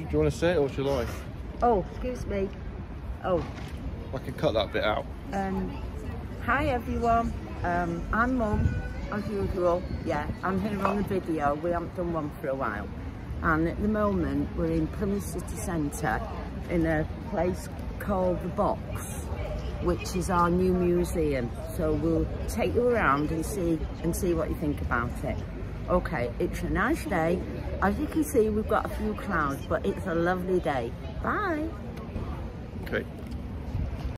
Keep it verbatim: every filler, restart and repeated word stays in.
you want to say it or shall I? Oh, excuse me. Oh. I can cut that bit out. Um, hi everyone. Um, I'm Mum, as usual. Yeah, I'm here on the video. We haven't done one for a while. And at the moment, we're in Plymouth City Centre in a place called The Box, which is our new museum. So we'll take you around and see and see what you think about it. Okay, it's a nice day. As you can see, we've got a few clouds, but it's a lovely day. Bye. Okay.